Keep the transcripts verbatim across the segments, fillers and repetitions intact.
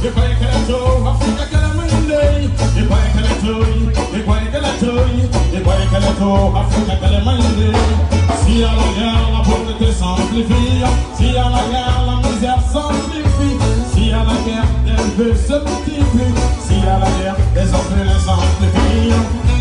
e vai que ela tô, África que ela mandei, e vai que ela tô, e vai que ela tô, e vai que ela tô, África que ela mandei. Si à la guerre, la pauvreté s'amplifie, si à la guerre, la misère s'amplifie, si à la guerre, les vœux se multiplient, si à la guerre, les orphelins s'amplifient.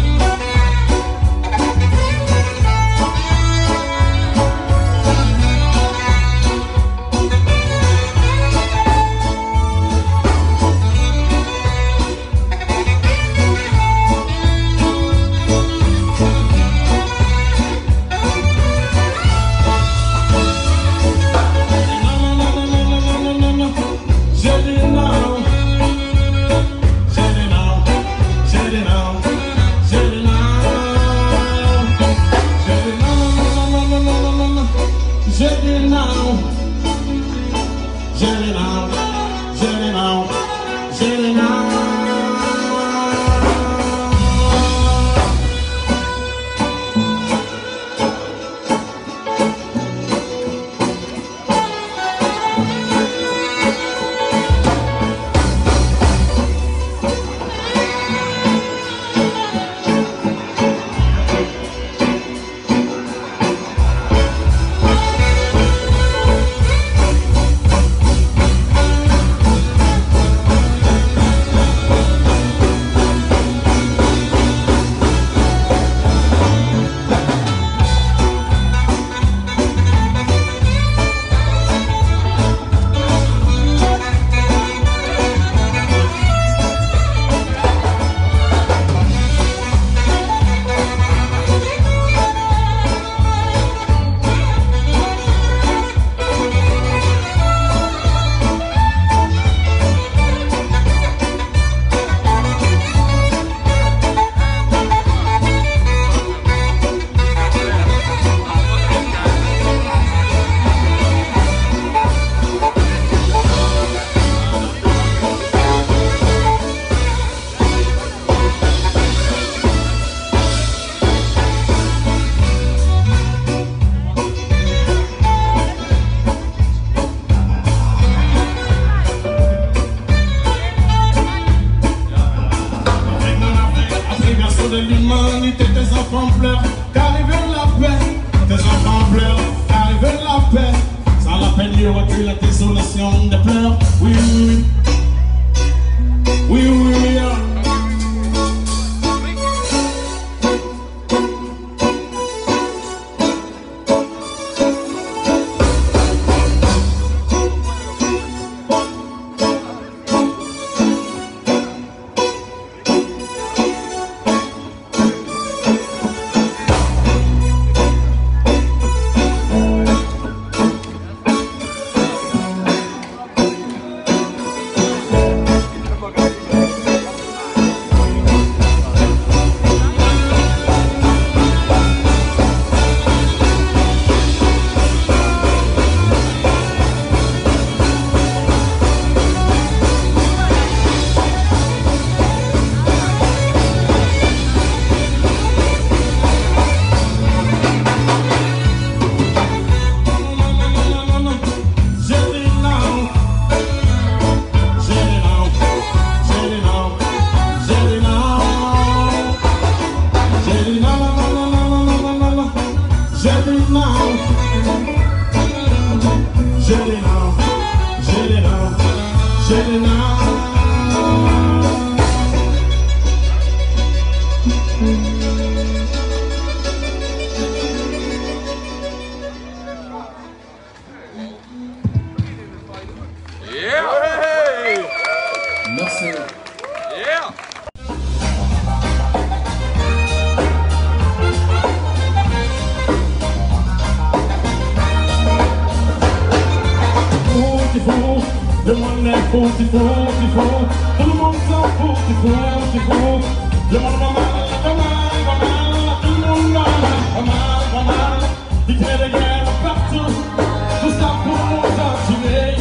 Le monde est fou, c'est fou, c'est fou. Tout le monde s'en fout, c'est fou, c'est fou. Le monde va mal, va mal, va mal. Tout le monde va mal, va mal, va mal. Il crée des guerres partout, tout ça pour nous entumer.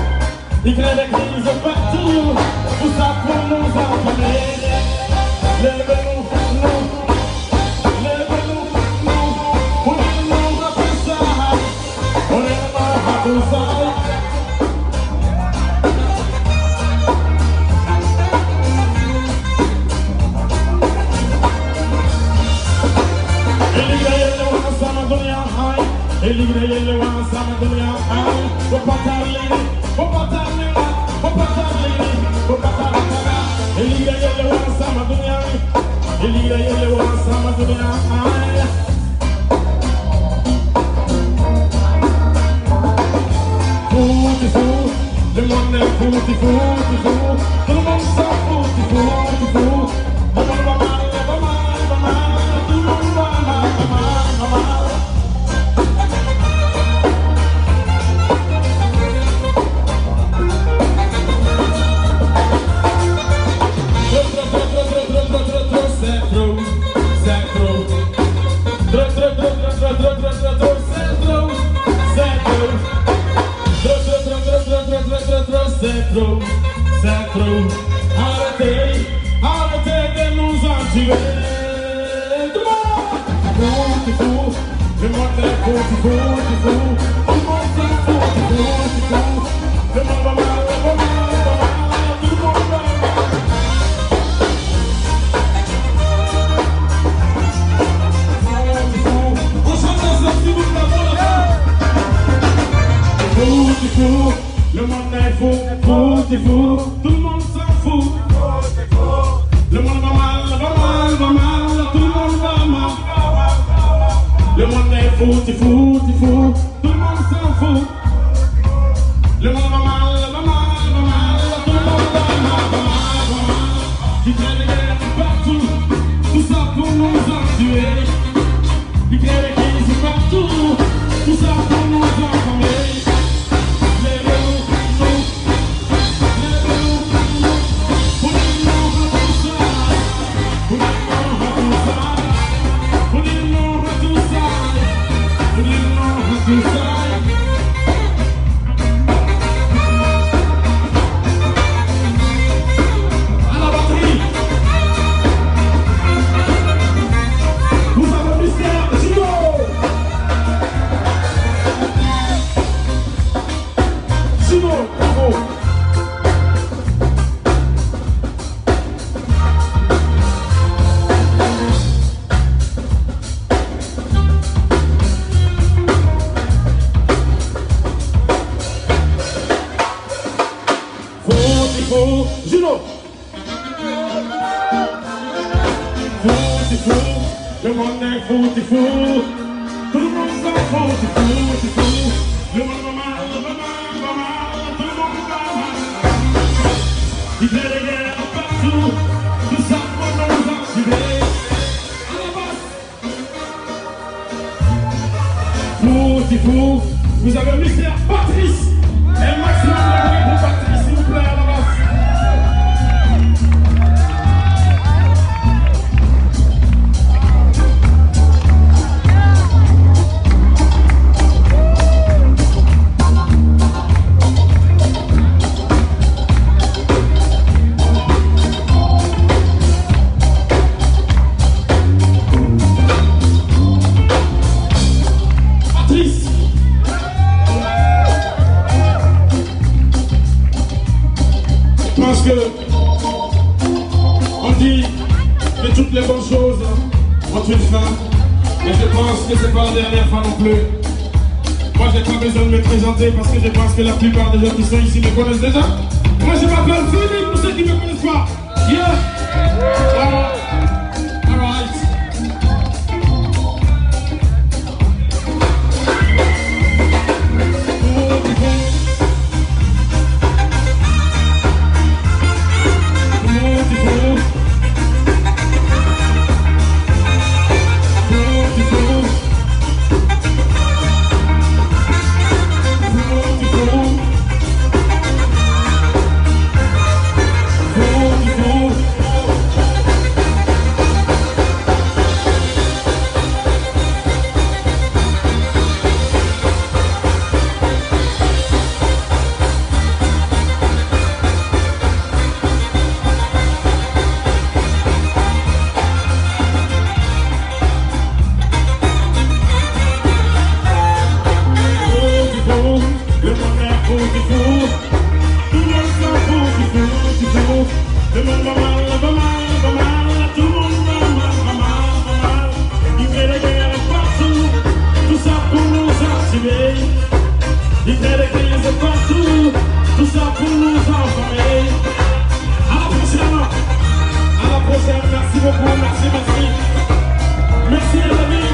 Il crée des crises partout, tout ça pour nous entumer. Lève-nous, nous, lève-nous, nous. On est mort à tout ça, on est mort à tout ça. monde est fou, t'es fou, t'es fou. Tout le monde s'en fout, t'es fou, t'es fou. Tout le monde va mal, va mal, va mal. Tout le monde va mal, va mal, va mal. C'est trop, c'est trop. Arrêtez, arrêtez de nous en tuer. Tout le monde, T'es fou, le monde est fou, t'es fou, t'es fou. Tout le monde s'en fout, t'es fou, t'es fou. Le monde va mal, va mal, va mal. Tout le monde va mal. T'es fou, on chante ensemble si vous voulez. t'es fou, t'es fou. Le monde est fou, fou, t'es fou. Tout le monde s'en fout. Le monde va mal, va mal, va mal. Tout le monde va mal. Le monde est fou, t'es fou, t'es fou. Tout le monde s'en fout. Le monde va mal, va mal, va mal. Tout le monde va mal, va mal, va mal. Ils créent des guerres partout. Tout ça pour nous en tuer. Ils créent des crises partout. Tout ça pour nous enfermer. Juno. Fou, t'es fou, le monde est fou, t'es fou. Tout le monde s'en fout, t'es fou, t'es fou. Le monde va mal, va mal, va mal. Tout le monde va mal. Il fait des guerres partout. Tout ça pour nous entuber. À la base. Fou, t'es fou. Vous avez le mystère Patrice. Un maximum de bruit pour Patrice, s'il vous plaît, à la base. Parce que on dit que toutes les bonnes choses ont une fin, et je pense que c'est pas la dernière fois non plus. Moi j'ai pas besoin de me présenter parce que je pense que la plupart des gens qui sont ici me connaissent déjà. Moi je m'appelle Philippe pour ceux qui ne me connaissent pas. Yeah! Alright. Alright. Il fait des crises partout, tout ça pour nous enfermer. À la prochaine, à la prochaine, merci beaucoup, merci, merci. Merci les amis.